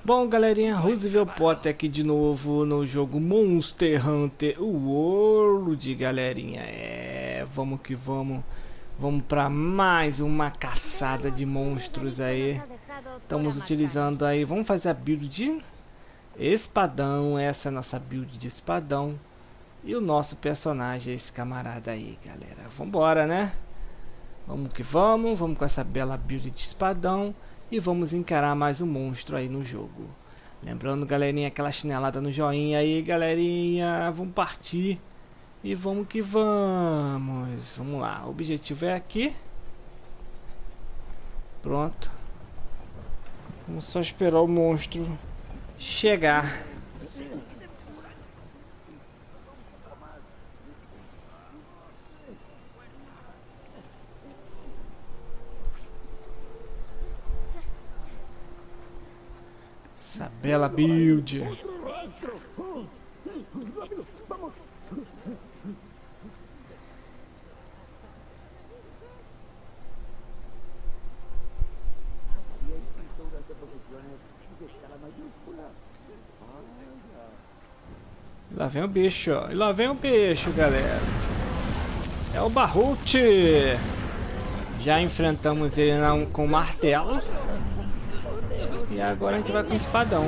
Bom, galerinha, Roosevelt Potter aqui de novo no jogo Monster Hunter World, galerinha. Vamos que vamos. Vamos para mais uma caçada de monstros aí. Estamos utilizando aí, vamos fazer a build de espadão. Essa é a nossa build de espadão. E o nosso personagem é esse camarada aí, galera. Vambora, né? Vamos que vamos. Vamos com essa bela build de espadão. E vamos encarar mais um monstro aí no jogo. Lembrando, galerinha, aquela chinelada no joinha aí, galerinha. Vamos partir. E vamos que vamos. Vamos lá. O objetivo é aqui. Pronto. Vamos só esperar o monstro chegar. Essa bela build. Lá vem o bicho, ó. E lá vem o bicho, galera. É o Barrut. Já enfrentamos ele com o martelo. E agora a gente vai com o espadão.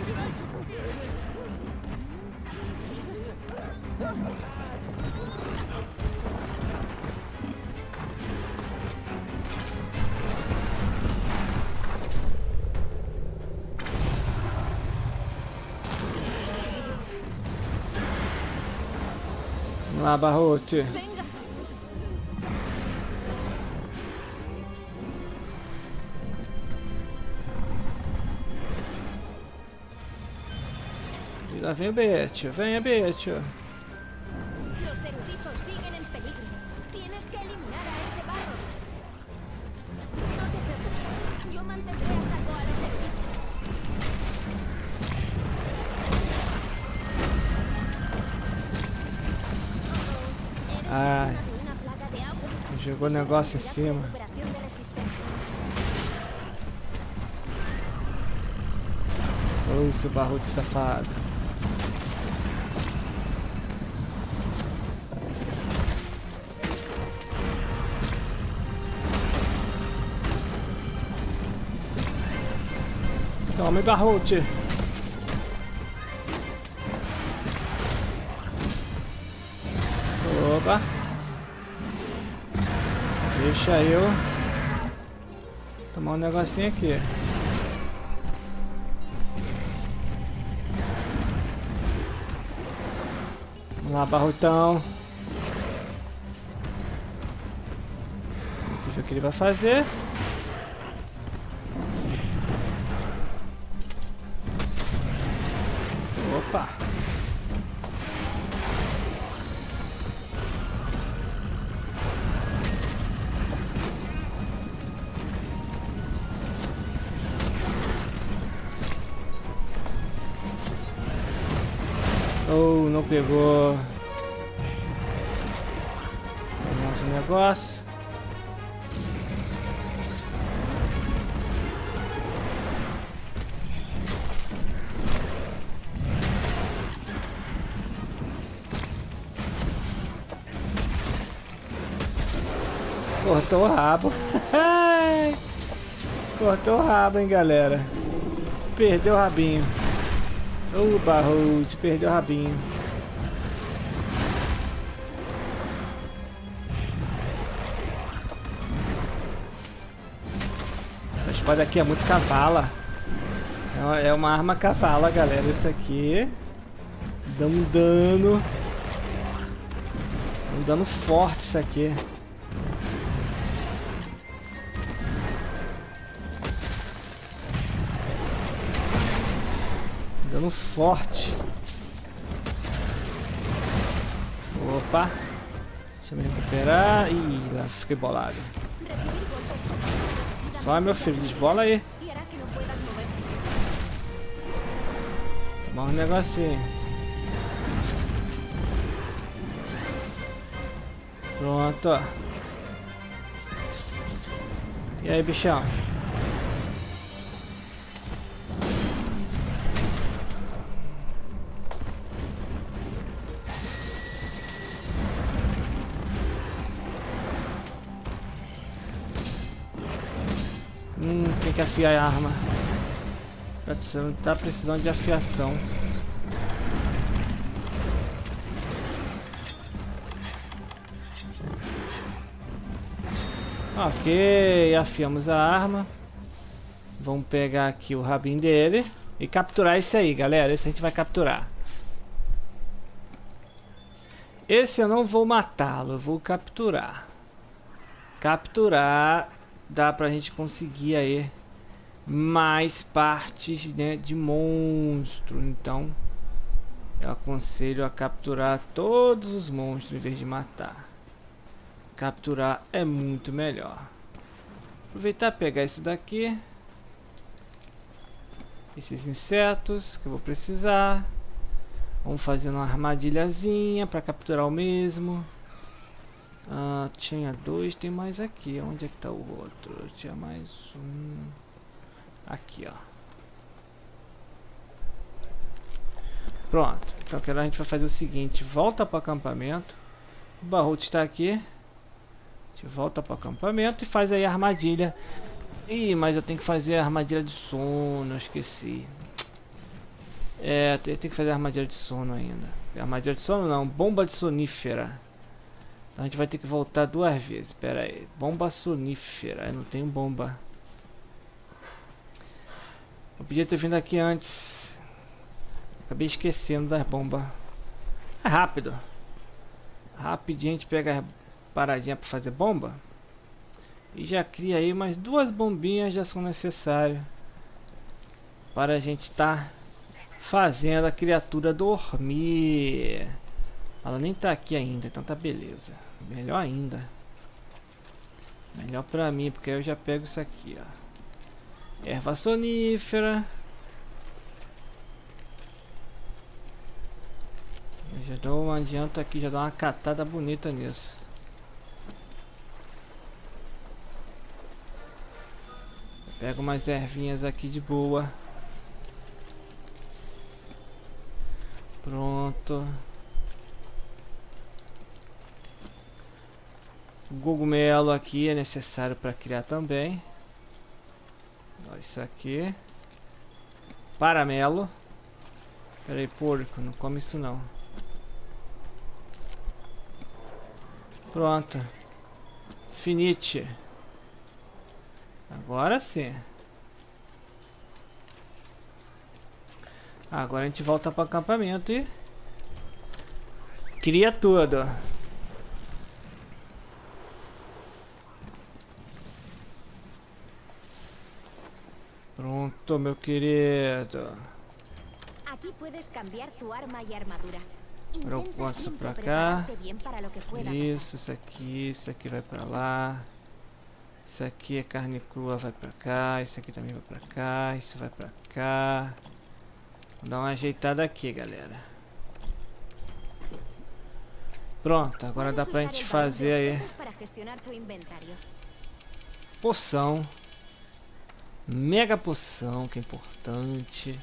Vamos lá, Barrote. Lá vem o bicho, venha bicho. Los eruditos siguen en peligro. Tienes que eliminar a ese barro. No te preocupes, yo mantendré a salvo a los eruditos. Ai, Una plaga de agua. jogou o negócio em cima. Recuperación de resistencia. Ô, seu Barrote safado. Tome, Barrote. Opa. Deixa eu tomar um negocinho aqui. Vamos lá, Barrotão. Vamos ver o que ele vai fazer. Opa! Oh, não pegou. Nosso negócio. Cortou o rabo. Cortou o rabo, hein, galera. Perdeu o rabinho. O Barrote perdeu o rabinho. Essa espada aqui é muito cavala. É uma arma cavala, galera. Isso aqui dá um dano. Um dano forte isso aqui. Dano forte. Opa. Deixa eu me recuperar. Ih, lá fiquei bolado. Vai, meu filho, desbola aí. Tomar um negocinho. Pronto, ó. E aí, bichão? que afiar a arma. Você não tá precisando de afiação. Ok, afiamos a arma. Vamos pegar aqui o rabinho dele e capturar esse aí, galera. Esse a gente vai capturar. Esse eu não vou matá-lo, eu vou capturar. Capturar dá pra gente conseguir aí mais partes, né, de monstro. Então eu aconselho a capturar todos os monstros em vez de matar. Capturar é muito melhor. Aproveitar e pegar isso daqui. Esses insetos que eu vou precisar. Vamos fazer uma armadilhazinha para capturar o mesmo. Tinha dois, tem mais aqui. Onde é que tá o outro? Tinha mais um. Aqui, ó. Pronto. Então agora a gente vai fazer o seguinte. Volta para o acampamento. O Barrote está aqui. A gente volta para o acampamento e faz aí a armadilha. Ih, mas eu tenho que fazer a armadilha de sono. Eu esqueci. Tem que fazer a armadilha de sono ainda. Armadilha de sono não, bomba de sonífera. Então a gente vai ter que voltar 2 vezes. Espera aí, bomba sonífera. Eu não tenho bomba. Eu podia ter vindo aqui antes. Acabei esquecendo das bombas. É rápido. Rapidinho a gente pega a paradinha para fazer bomba. E já cria aí mais 2 bombinhas, já são necessárias. Para a gente estar fazendo a criatura dormir. Ela nem tá aqui ainda, então tá beleza. Melhor ainda. Melhor pra mim, porque eu já pego isso aqui, ó. Erva sonífera. Eu já dou um adianto aqui, já dou uma catada bonita nisso. Pego umas ervinhas aqui de boa. Pronto. O cogumelo aqui é necessário para criar também. Ó, isso aqui. Paramelo. Peraí, porco, não come isso não. Pronto. Finite. Agora sim. Agora a gente volta para o acampamento e cria tudo. Pronto, meu querido. Aqui puedes cambiar tu arma e armadura. Proposta pra cá. Isso aqui vai pra lá. Isso aqui é carne crua, vai pra cá. Isso aqui também vai pra cá. Isso vai pra cá. Vou dar uma ajeitada aqui, galera. Pronto, agora dá pra gente fazer aí poção. Mega poção, que é importante.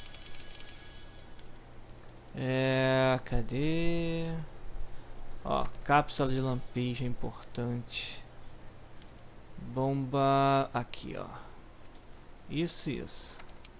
Cadê? Ó, cápsula de lampejo é importante. Bomba aqui, ó. Isso.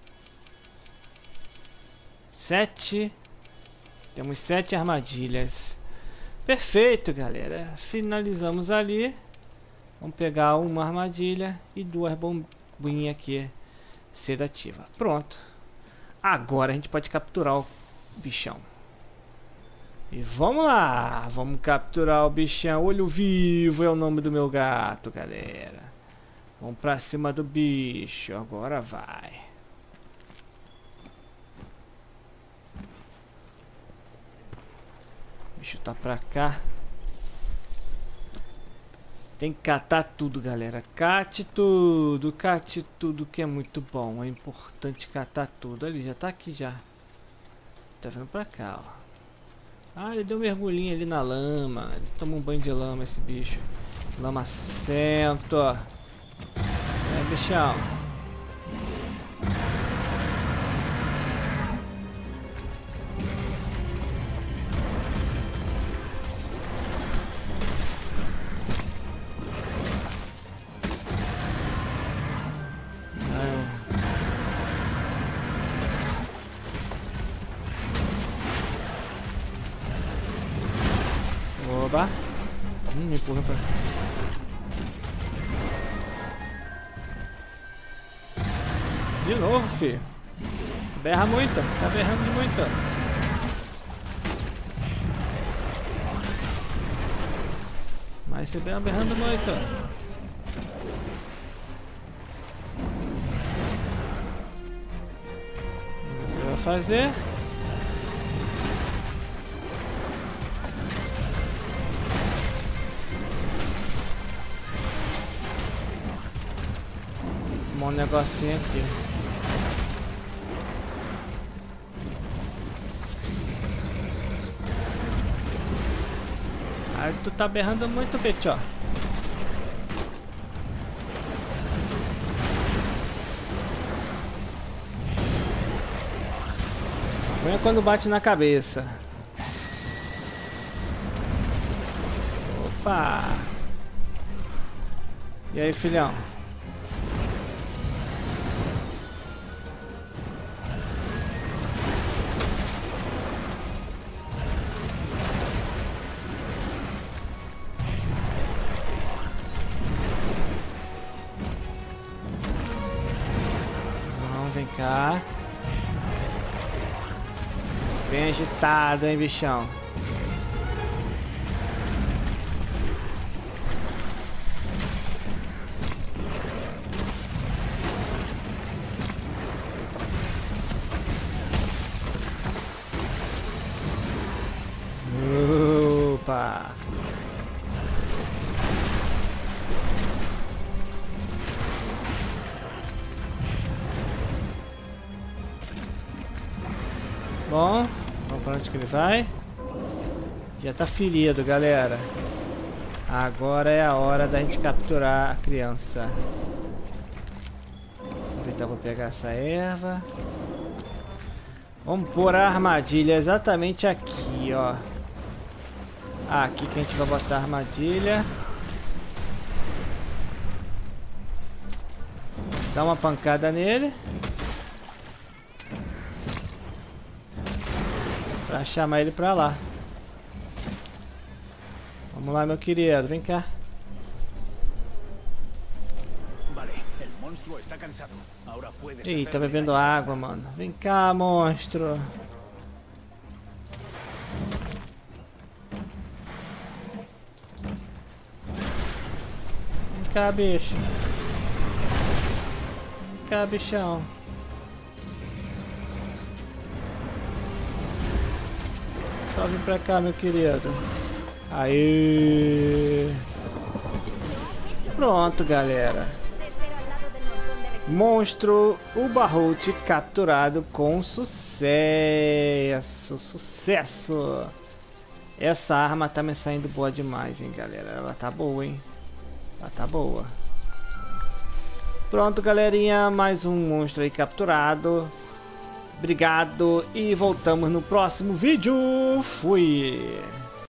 7. Temos 7 armadilhas. Perfeito, galera. Finalizamos ali. Vamos pegar uma armadilha e 2 bombinhas aqui sedativa. Pronto. Agora a gente pode capturar o bichão. E vamos lá. Vamos capturar o bichão. Olho vivo é o nome do meu gato, galera. Vamos pra cima do bicho. Agora vai. O bicho tá pra cá. Tem que catar tudo, galera. Cate tudo que é muito bom. É importante catar tudo. Ali, já tá aqui já. Tá vindo pra cá, ó. Ah, ele deu um mergulhinho ali na lama. Ele toma um banho de lama, esse bicho. Lamacento. Bichão. roubar. Me empurra pra... De novo, filho. Berra muito. Tá berrando de muito. Mas você vem berrando muito. O que eu vou fazer? Um negocinho aqui. Aí tu tá berrando muito, Betty, ó. Vem quando bate na cabeça. Opa! E aí, filhão? Vem cá. Bem agitado, hein, bichão. Opa! Bom, vamos para onde que ele vai? Já tá ferido, galera. Agora é a hora da gente capturar a criança. Então vou pegar essa erva. Vamos pôr a armadilha exatamente aqui, ó. Aqui que a gente vai botar a armadilha. Dá uma pancada nele. Pra chamar ele pra lá. Vamos lá, meu querido, vem cá. Ih, tá bebendo água, mano. Vem cá, monstro. Vem cá, bicho. Vem cá, bichão. Só vem pra cá, meu querido. Aí. Pronto, galera. Monstro Ubarrote capturado com sucesso. Sucesso. Essa arma tá me saindo boa demais, hein, galera. Ela tá boa, hein. Ela tá boa. Pronto, galerinha. Mais um monstro aí capturado. Obrigado e voltamos no próximo vídeo. Fui!